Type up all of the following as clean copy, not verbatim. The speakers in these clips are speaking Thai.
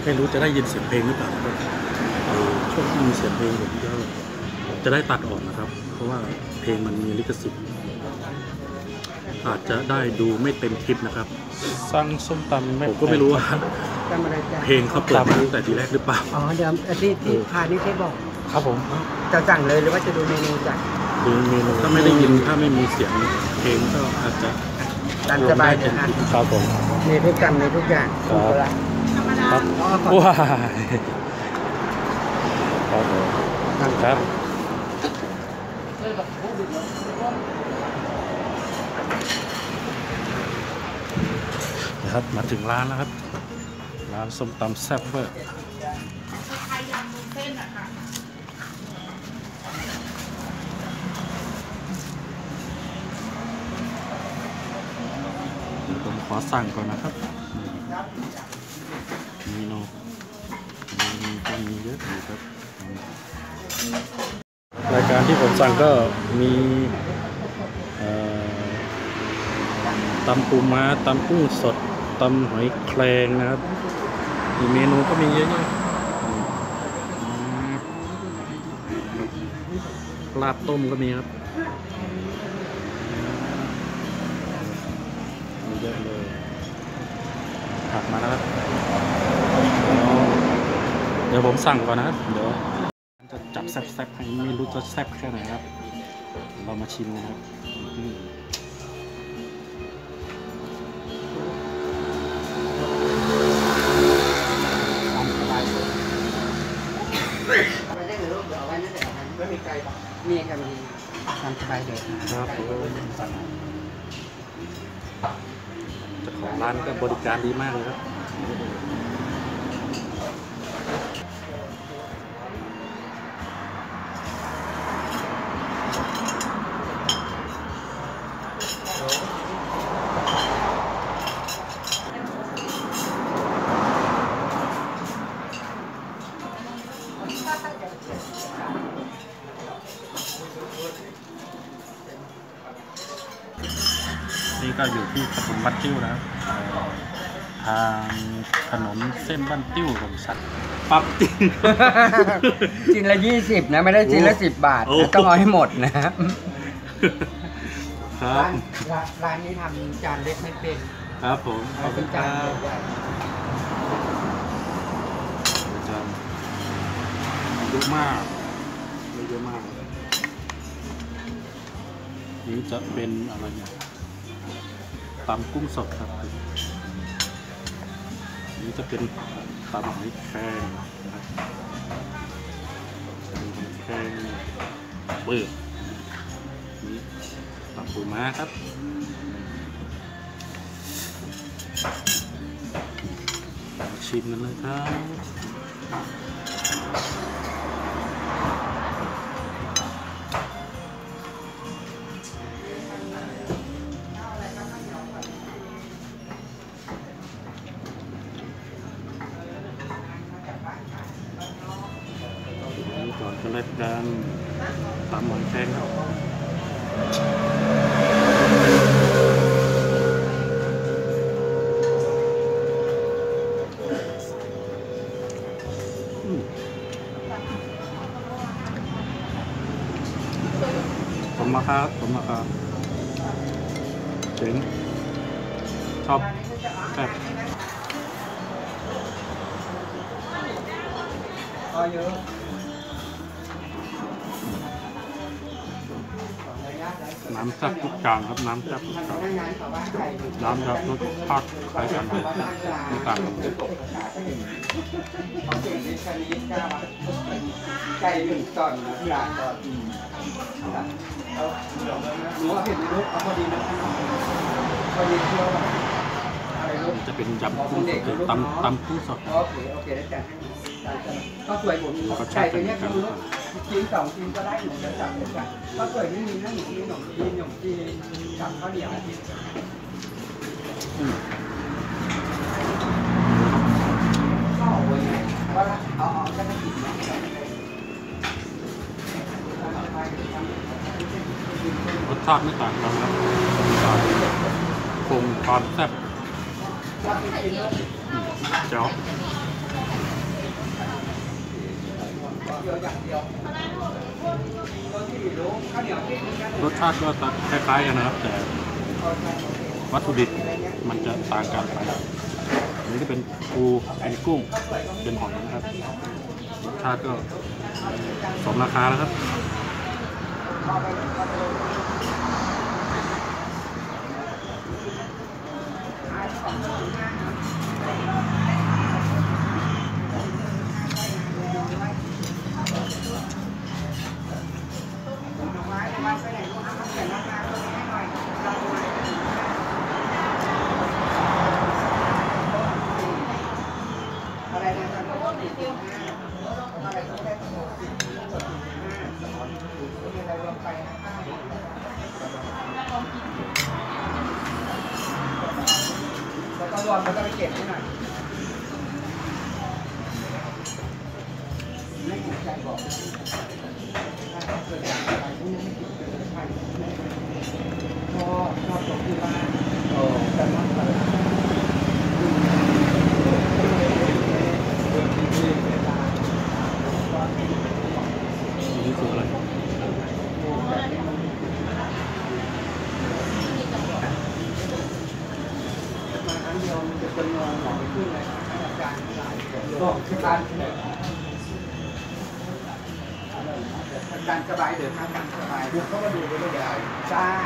ไม่รู้จะได้ยินเสียงเพลงหรือเปล่าครับช่วงที่มีเสียงเพลงผมจะได้ตัดออกนะครับเพราะว่าเพลงมันมีลิขสิทธิ์อาจจะได้ดูไม่เต็มคลิปนะครับสั่งส้มตำผมก็ไม่รู้ว่าเพลงเขาเปิดมาตั้งแต่ทีแรกหรือเปล่าอ๋อเดี๋ยวที่พานี่เคยบอกครับผมจะสั่งเลยหรือว่าจะดูเมนูจ้ะดูเมนูถ้าไม่ได้ยินถ้าไม่มีเสียงเพลงก็อาจจะตามสบายเลยครับผมในทุกกรรมในทุกอย่างครับว้าครับผมครับนะครับมาถึงร้านแล้วครับร้านส้มตำแซ่บเวอร์ผมขอสั่งก่อนนะครับเมนูก็มีเยอะอยู่ครับรายการที่ผมสั่งก็มีตำปูม้าตำกุ้งสดตำหอยแครงนะครับมีเมนูก็มีเยอะๆลาบต้มก็มีครับมีเยอะเลยผักมาแล้วครับเดี๋ยวผมสั่งก่อนนะครับเดี๋ยวจะจับแซ่บๆให้ไม่รู้จะแซ่บแค่ไหนครับเรามาชิมนะครับไม่มีไก่ปะมีครับมีทำสบายเลยครับเจ้าของร้านก็บริการดีมากเลยครับนี่ก็อยู่ที่ถนนบ้านติ้วนะครับทางถนนเส้นบ้านติ้วผมสั่งปั๊บจริงชิ้นละ20นะไม่ได้ชิ้นละ10 บาทต้องเอาให้หมดนะครับร้านนี้ทำจานเล็กไม่เป็นครับผมเอาเป็นจานเยอะมากเยอะมากนี่จะเป็นอะไรเนี่ยตำกุ้งสดครับนี่จะเป็นตำหอยแครงนะครับหอยแครงเบิกนี่ตำปูม้าครับชิมกันเลยครับก่อนจะเริ่มการตำหอยแครงครับผมมาครับเจ๋งชอบแซ่บเยอะน้ำแซ่บทุกจานครับน้ำแซ่บทุกจานน้ำครับรสชาติคล้ายกันไม่ต่างกันไก่1 ตอนนะพี่ร้านก็หนูว่าเห็นไหมลูกเอาพอดีนะพอดีเที่ยวอะไรลูกจะเป็นยำกุ้งสดตำกุ้งสดโอเคได้จัดก็สวยผมไก่ตัวนี้คือชิ้น2 ชิ้นก็ได้หนูจะจับได้จ้ะก็สวยไม่มีนั่งกินขนมจีนกับข้าวเหนียวก็โอ้ยว่าเอาจะไม่กินรสชาติไม่ต่างกันครับคงความแซ่บเจ้าเดียวอย่างเดียวตัวที่รู้ข้าวเหนียวที่มีกันรสชาติก็คล้ายๆกันนะครับ แต่วัตถุดิบมันจะต่างกันไปอันนี้ก็เป็นปูเป็นกุ้งเป็นหอยนะครับรสชาติก็สมราคาแล้วครับแล้วก็รวมแล้วก็ไปเก็บให้หน่อยไม่ถูกใจบอกเกิดจากอะไรที่ไม่ถูกใจชอบตรงที่บ้านแต่ว่านี่คืออะไรเดียวมันจะเป็นงอหมอขึ้นเลยอาจารย์หลายก็คือการสบายเดินทางการสบายเขาก็ดูไปได้ใหญ่จ้า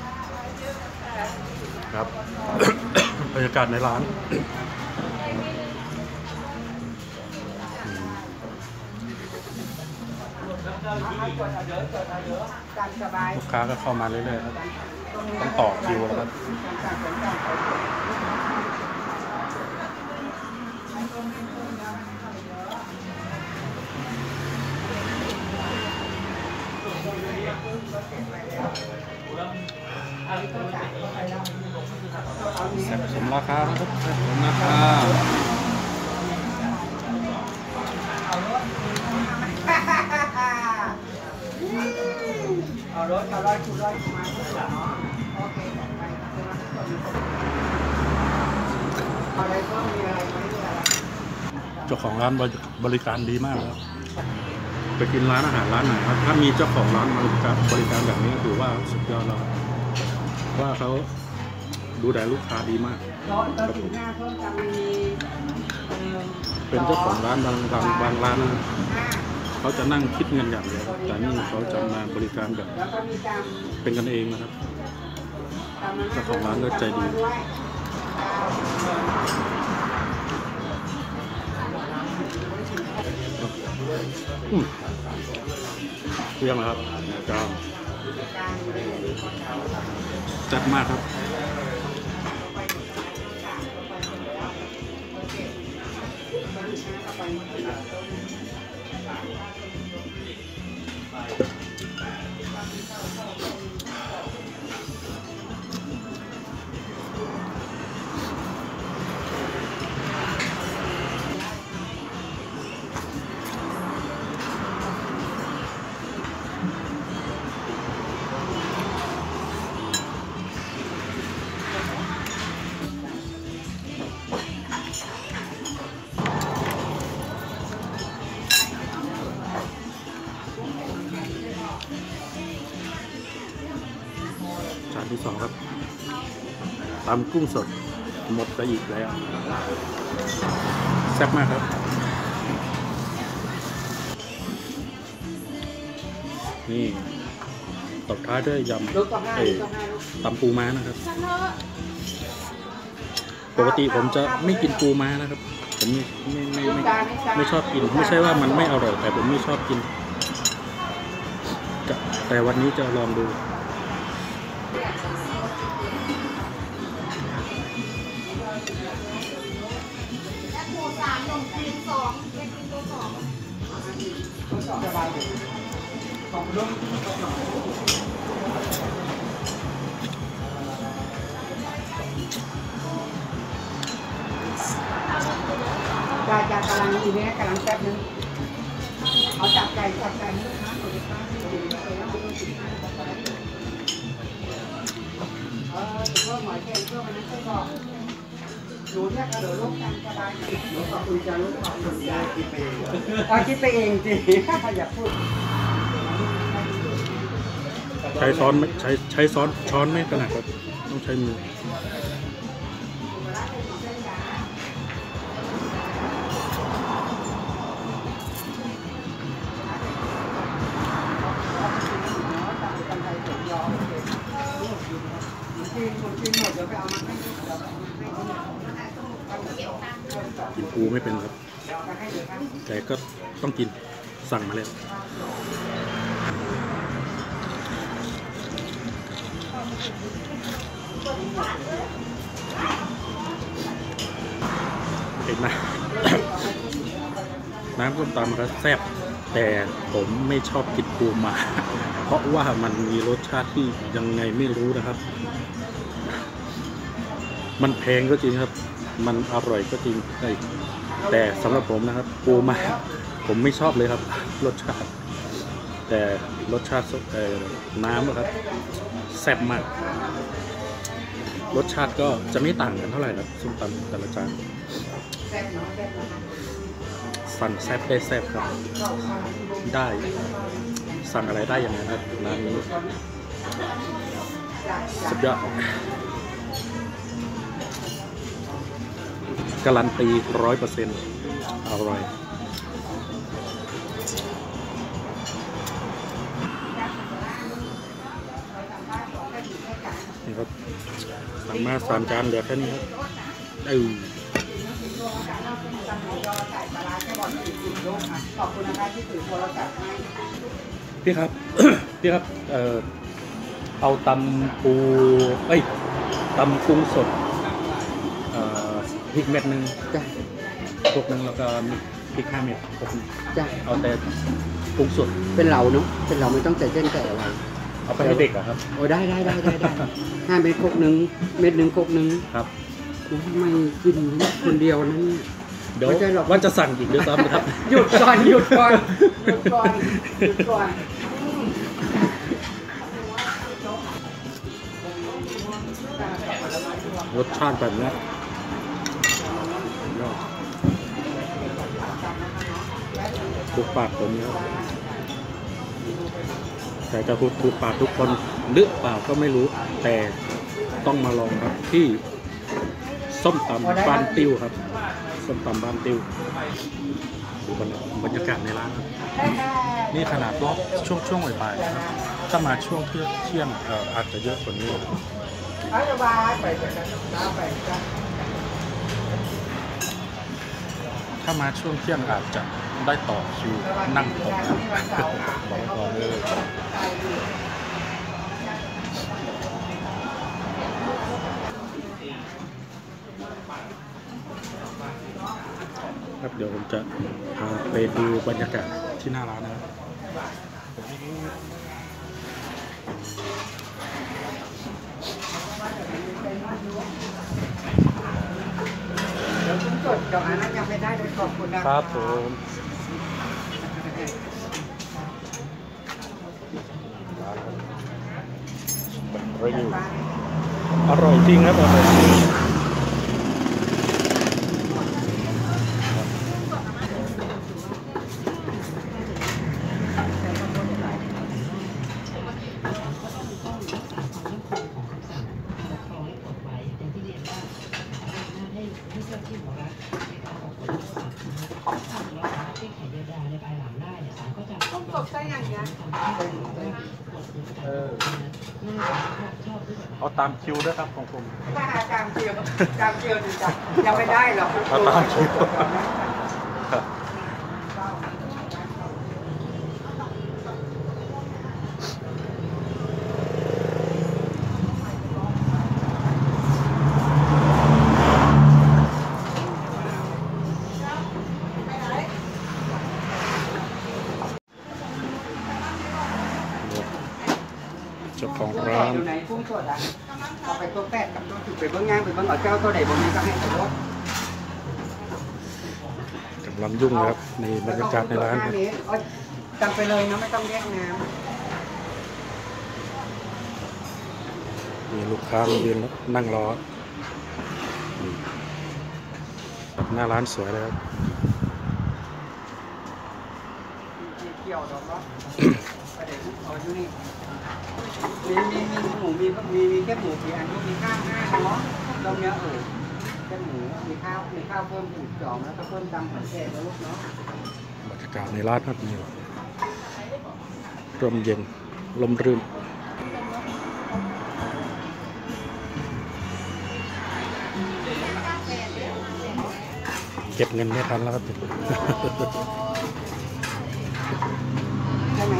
ครับ บรรยากาศในร้านการสบายลูกค้าก็เข้ามาเรื่อยๆครับต้องต่อคิวแล้วครับแซ่บสมราคานะครับแซ่บสมราคาเอารถเอาร้อยคูณร้อยมาเนาะโอเคอะไรก็มีอะไรไหมอะไรเจ้าของร้านบริการดีมากครับไปกินร้านอาหารร้านไหนครับถ้ามีเจ้าของร้านบริการแบบนี้ก็ถือว่าสุดยอดแล้วว่าเขาดูแลลูกค้าดีมากเป็นเจ้าของร้านบางร้านนะเขาจะนั่งคิดเงินอย่างเดียวแต่นี่เขาจะมาบริการแบบเป็นกันเองนะครับเจ้าของร้านก็ใจดีเรื่องนะครับจางจัดมากครับจานที่สองครับตำกุ้งสดหมดไปอีกแล้วแซ่บมากครับนี่ตบท้ายด้วยยำตำปูม้านะครับปกติผมจะไม่กินปูม้านะครับผมไม่ชอบกินไม่ใช่ว่ามันไม่อร่อยแต่ผมไม่ชอบกินแต่วันนี้จะลองดูจะกำลังอีเนี้ยกำลังแป๊บนึงเอาจับใจนี่นะเพิ่มหมายแทนเพิ่มมันนั้นใช่ป่ะดูเนี่ยกระโดดร่วมกันก็ได้หนูขอบคุณจ้าลูกขอบคุณจ้าคิดไปเองคิดไปเองจริงอย่าพูดใช้ซ้อนไม่ใช้ซ้อนช้อนไม่ถนัดครับต้องใช้มือกินปูไม่เป็นครับแต่ก็ต้องกินสั่งมาแล้วเห็นไหม น้ำส้มตำครับแซ่บแต่ผมไม่ชอบกินปูมา เพราะว่ามันมีรสชาติที่ยังไงไม่รู้นะครับ มันแพงก็จริงครับมันอร่อยก็จริงแต่สำหรับผมนะครับปูมาผมไม่ชอบเลยครับรสชาติแต่รสชาติน้ำนะครับแซ่บมากรสชาติก็จะไม่ต่างกันเท่าไหร่ครับส้มตำแต่ละจานสั่งแซ่บได้แซ่บครับได้สั่งอะไรได้อย่างนั้นครับร้านนี้สุดยอดการันตี 100% อร่อยนี่ครับสั่งมา3 จานเหลือแค่นี้ครับพี่ครับ พี่ครับเอาตำปูตำกุ้งสดพริกเม็ดนึงจ้ะพวกนึงแล้วก็พริก5 เม็ดจ้ะเอาแต่กุ้งสดเป็นเราเนาะเป็นเราไม่ต้องใส่เส้นใส่อะไรเอาไปให้เด็กเหรอครับโอ้ได้5 เม็ดครกนึงเม็ดนึงครกนึงครับไม่กินคนเดียวนั้นเดี๋ยวว่าจะสั่งอีกด้วยซ้ำครับหยุดก่อนรสชาติแบบนี้ถูกปากผมครับแต่จะถูกปากทุกคนหรือเปล่าก็ไม่รู้แต่ต้องมาลองครับที่ส้มตำบ้านติ้วครับส้มตำบ้านติ้วดูบรรยากาศในร้านครับนี่ขนาดรอบช่วงบ่ายๆนะครับถ้ามาช่วงเที่ยงอาจจะเยอะกว่านี้ถ้ามาช่วงเที่ยงอาจจะได้ต่อคิวนั่งต่อบอกไว้ก่อนเลยครับเดี๋ยวผมจะพาไปดูบรรยากาศที่หน้าร้านนะครับเดี๋ยวคุณจดกับอันนั้นยังไม่ได้เลยขอบคุณนะครับผมอร่อยจริงครับอร่อยจริงต้องตกใส่อย่างเงี้ยเอาตามคิวด้วยครับของผมตามคิวดูจ้ะยังไม่ได้หรอกเอาตามคิวเจ้าของร้านไหนกุ้งสดอ่ะเอาไปตัว8กับตัว10ไปเบื้องงานไปเบื้องเอาเจ้าตัวไหนบนนี้ก็ให้ตัวรถกำลังยุ่งครับในบรรยากาศในร้านครับจำไปเลยนะไม่ต้องแยกน้ำมีลูกค้ามายืนนั่งรอหน้าร้านสวยเลยครับเกี่ยวดอกเนาะประเดี๋ยวเอาอยู่นี่มีหมูมีแค่หมูกี่อันก็มีข้าว5เนาะตรงเนี้ยแค่หมูมีข้าวเพิ่มอีก2แล้วก็เพิ่มตำหอยแครงแล้วลูกเนาะบรรยากาศในร้านครับนี่ร่มเย็นลมรื่นเก็บเงินไม่ทันแล้วครับใช่ไหม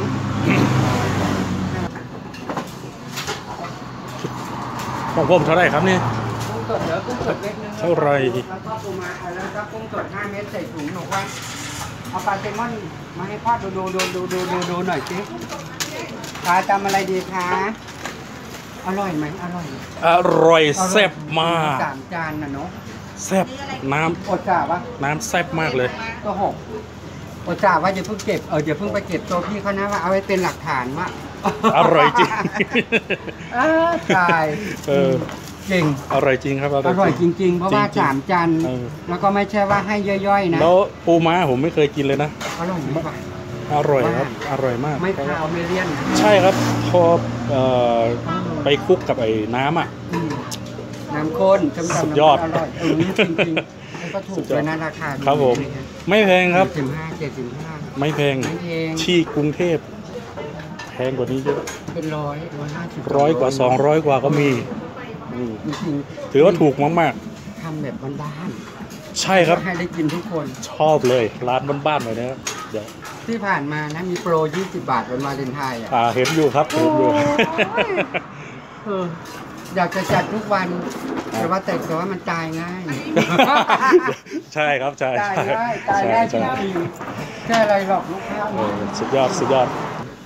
ของผมเท่าไหร่ครับนี่กุ้งสดเหลือกุ้งสดเม็ดนึงเท่าไหร่แล้วก็ปูม้าแล้วก็กุ้งสด5 เม็ดใส่ถุงหนูว่าเอาปลาแซลมอนมาให้พ่อดูหน่อยสิปลาจำอะไรดีคะอร่อยไหมอร่อยอร่อยแซ่บมาก 3 จานนะเนาะแซ่บน้อดจ่าปะำน้ำแซ่บมากเลยก็6อดจ่าว่าอย่าเพิ่งเก็บอย่าเพิ่งไปเก็บตัวพี่เขานะว่าเอาไว้เป็นหลักฐานว่าอร่อยจริงตาย จริงอร่อยจริงครับอร่อยจริงๆ เพราะว่าจริงๆ 3 จาน แล้วก็ไม่ใช่ว่าให้ย่อยๆนะแล้วปูม้าผมไม่เคยกินเลยนะอร่อยไหมปะอร่อยครับ อร่อยมากไม่คาวไม่เลี่ยนใช่ครับพอไปคลุกกับไอ้น้ำอ่ะน้ำข้นจำสุดยอดอร่อยจริงๆแล้วก็ถูกเลยนะราคาดีครับผม ไม่แพงครับ 75 ไม่แพงไม่แพงที่กรุงเทพแพงกว่านี้เยอะเป็น150 100 กว่า200 กว่าก็มีอืมจริงถือว่าถูกมากๆทำแบบบ้านๆๆใช่ครับให้ได้กินทุกคนชอบเลยร้านบ้านๆเลยนะครับเดี๋ยวที่ผ่านมานะมีโปร 20 บาทวันวาเลนไทน์อ่ะเห็นอยู่ครับเห็นอยู่เอออยากจะจัดทุกวันแต่ว่ามันตายง่ายใช่ครับใช่ตายใช่ง่ายตายง่ายจใช่ริงๆแค่อะไรหรอกลูกค้าสุดยอดสุดยอด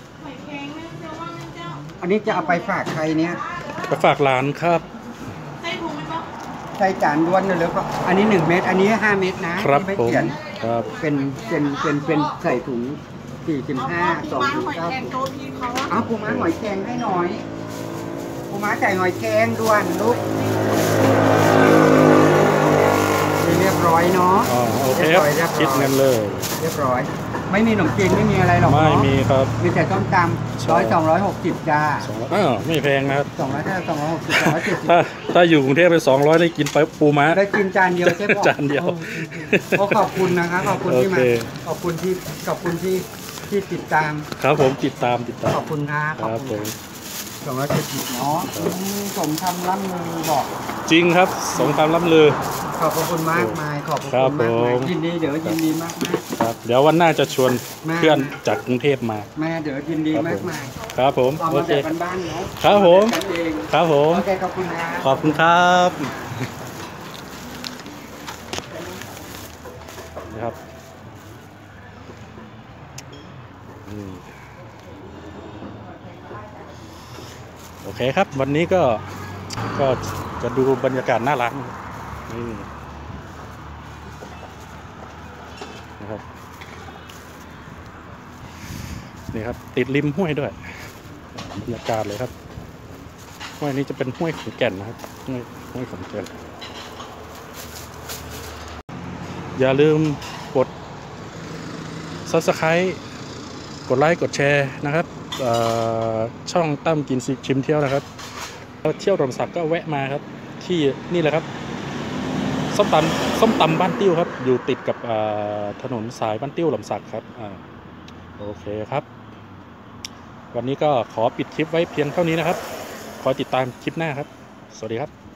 อันนี้จะเอาไปฝากใครเนี่ยไปฝากร้านครับใส่จานด้วนเลยก็อันนี้1 เม็ดอันนี้5 เม็ดนะครับ ที่ไม่ผมเขียนครับเป็นใส่ถุง45 2 9อ้าวปูม้าหอยแครงให้หน่อยปูม้าไก่หอยแครงด้วนลูกเรียบร้อยเนาะโอเคครับคิดเงินเลยเรียบร้อย ไม่มีขนมจีนไม่มีอะไรหรอกไม่เนาะมีครับมีแต่ต้มตำ260จ้าไม่แพงนะครับ 260 ถ้าอยู่กรุงเทพไป200ได้กินไปปูม้า 270ได้กินจานเดียวใช่ปะจานเดียวโอ้ขอบคุณนะคะขอบคุณที่มาโอเคขอบคุณที่ติดตามครับผมติดตามขอบคุณนะครับผม 270เนาะสมคำล่ำลือบอกจริงครับสงครามล้ำลือขอบคุณมากมายขอบคุณครับมากมายผมยินดีเดี๋ยวยินดีมากมากครับเดี๋ยววันหน้าจะชวนมาเพื่อนจากกรุงเทพมาแม่เดี๋ยวยินดีมากมายครับผมออกโอมาเคแบบบ้านๆเนาะครับผมกันเองครับผมโอเคขอบคุณนะขอบคุณครับนะครับโอเคครับ วันนี้ก็จะดูบรรยากาศหน้าร้านนี่นะครับนี่ครับติดริมห้วยด้วยบรรยากาศเลยครับห้วยนี้จะเป็นห้วยขอนแก่นนะครับห้วยขอนแก่นอย่าลืมกด Subscribe กดไลค์กดแชร์นะครับช่องตั้มกินชิมเที่ยวนะครับเที่ยวรมศักดิ์ก็แวะมาครับที่นี่แหละครับส้มตำบ้านติ้วครับอยู่ติดกับถนนสายบ้านติ้วลมศักดิ์ครับโอเคครับวันนี้ก็ขอปิดคลิปไว้เพียงเท่านี้นะครับขอติดตามคลิปหน้าครับสวัสดีครับ